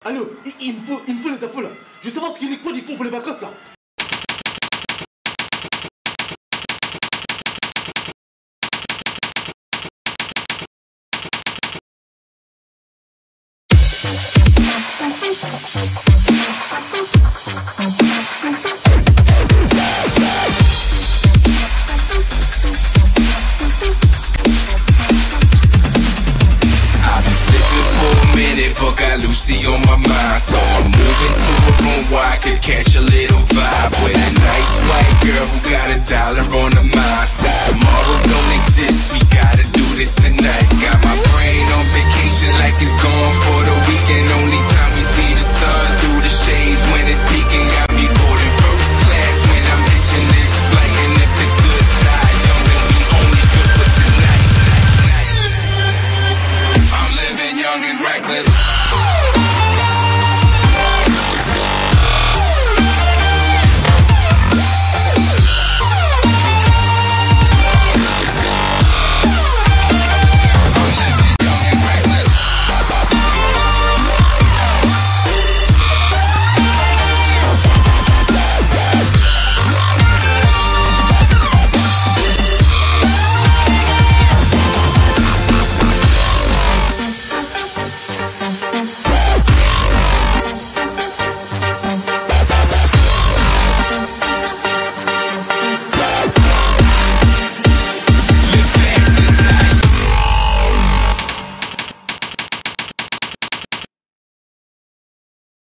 Allô, il me faut les infos là. Je veux savoir ce qu'ils font pour les vacances là. But got Lucy on my mind, so I'm moving to a room where I could catch a